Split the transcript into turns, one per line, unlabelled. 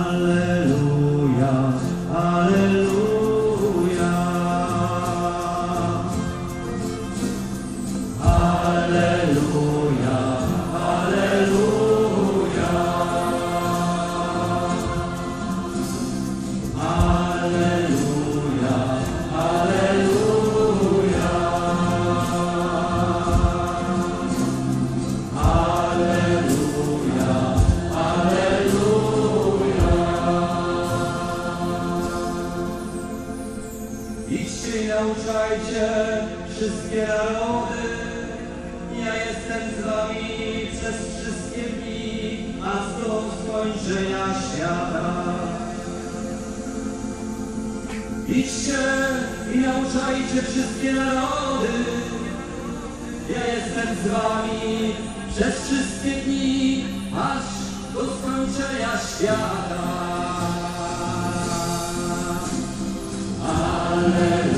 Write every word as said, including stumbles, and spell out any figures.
Alleluja, alleluja. Alleluja, alleluja. Alleluja, alleluja. Alleluja, alleluja. Idźcie i nauczajcie wszystkie narody. Ja jestem z wami przez wszystkie dni, aż do skończenia świata. Idźcie i nauczajcie wszystkie narody. Ja jestem z wami przez wszystkie dni, aż do skończenia świata. Alleluja.